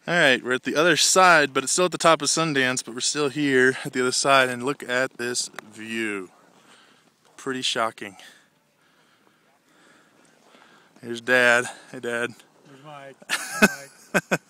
Alright, we're at the other side, but it's still at the top of Sundance, but we're still here at the other side, and look at this view. Pretty shocking. Here's Dad. Hey, Dad. There's Mike. Hi, Mike.